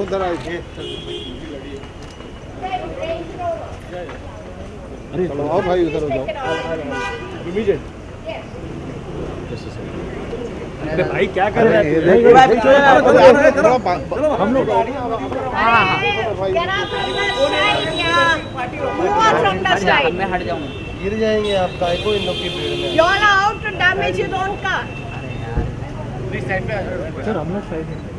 उधर आइए। अरे चलो आओ भाई उधर हो जाओ। भाई क्या कर रहे हैं? हम लोग मैं हट जाऊंगा, गिर जाएंगे आप काय को इन लोग की भीड़ में। You are out to damage your own car. Please side पे आ जाओ सर, हम लोग साइड में।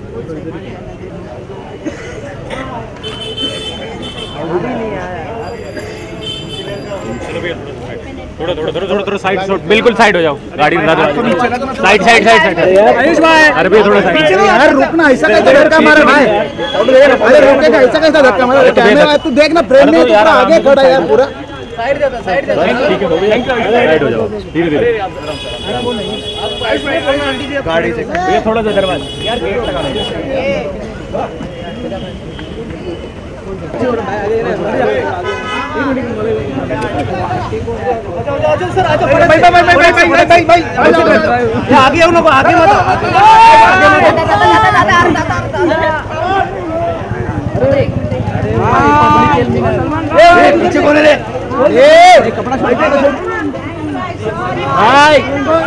थोड़ा साइड, बिल्कुल साइड हो जाओ, गाड़ी side side side side. Ayush भाई अरे भैया थोड़ा साइड यार रुकना, ऐसा कैसे धक्का मारा भाई? अरे रुकेगा, ऐसा कैसा धक्का मारा? कैमरा तू देखना, फ्रेम में पूरा आगे खड़ा है यार पूरा। साइड दे दो, साइड दे दो। ठीक है, साइड हो जाओ धीरे धीरे। गाड़ी से भैया थोड़ा सा दरवाजा यार, गेट लगा दो। सर आ जाओ, भाई आगे आओ ना, आगे मत पीछे कौन है रे? ये कपड़ा भाई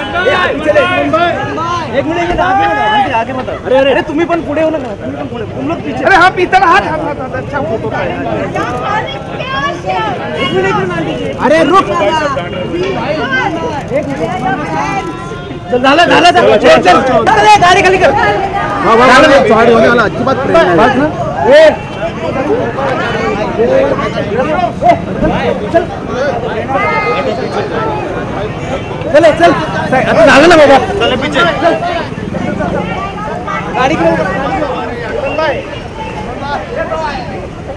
एक मिनट आगे मत। अरे अरे तुम्ही पण पुढे हो ना, तुम्ही पण पुढे, तुम लोग पीछे। अरे हाँ पीतल हाथ अच्छा फोटो का। एक मिनट अरे रुक, झाला झाला चल चल, गाडी खाली कर। सॉरी होने वाला अजिबात प्रेम चले चल, आता झालं ना बाबा, चल पीछे गाडी